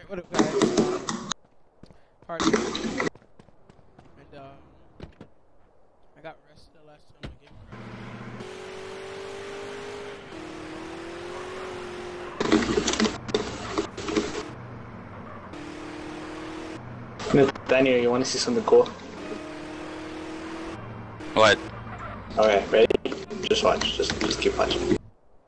what up, guys? Part 2. And, I got arrested the last time I gave Daniel, you want to see something cool? What? Okay, ready? Just watch. Just keep watching.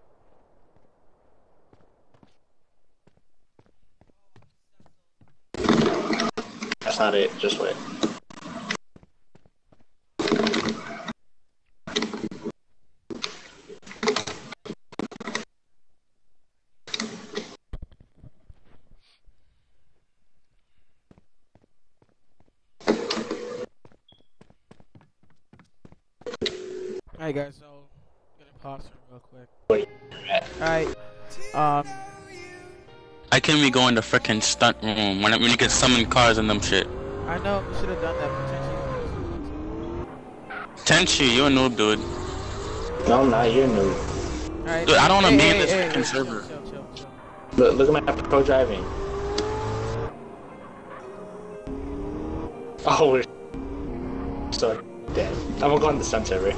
That's not it. Just wait. Alright guys, so I'm gonna pause it real quick. Wait. Alright, I can't be going to frickin' stunt room when you can summon cars and them shit. I know we should have done that potentially. Tenchi, you a noob, dude. No, I'm not. You're new. Alright, Dude, I don't wanna be in this hey, frickin' server. Chill. Look at my pro driving. Oh, we're so dead. I'm gonna go on the stunt server.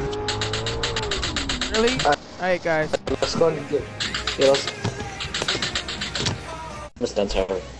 Really? Alright guys. Let's go and get. Yeah, let's. The stunt server.